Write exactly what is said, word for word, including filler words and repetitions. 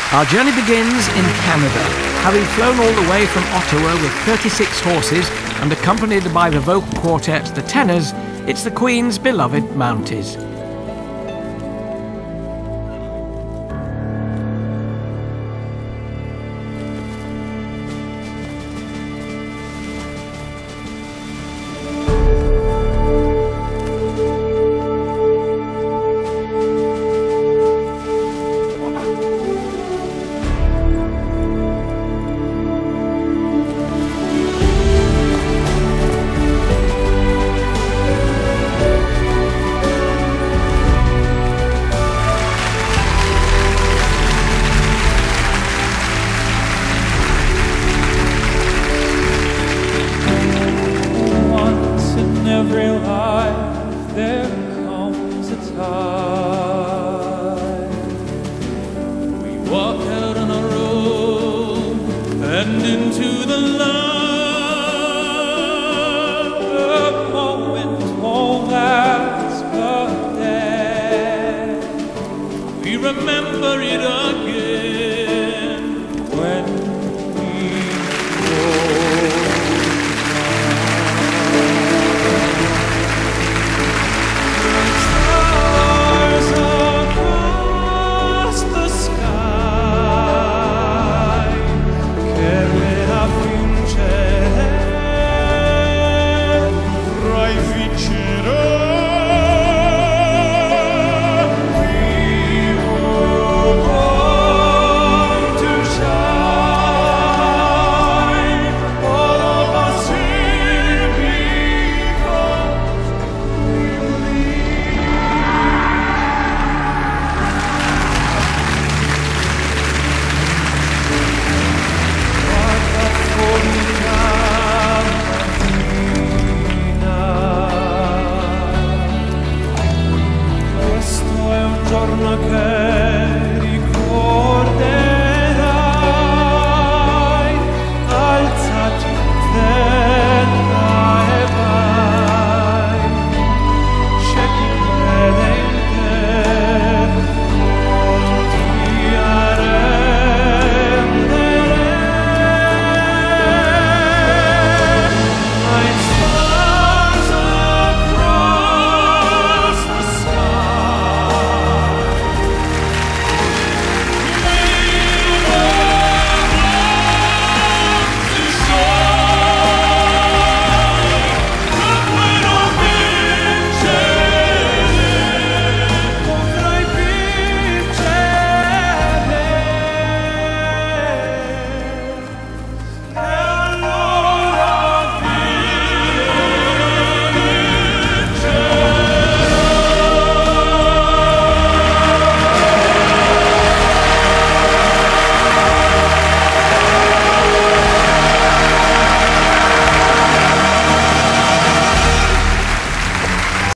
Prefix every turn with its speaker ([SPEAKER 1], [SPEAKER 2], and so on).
[SPEAKER 1] Our journey begins in Canada. Having flown all the way from Ottawa with thirty-six horses and accompanied by the vocal quartet The Tenors, it's the Queen's beloved Mounties.
[SPEAKER 2] Every life there comes a time we walk out on our road and into the light. The moment won't last but then we remember it again when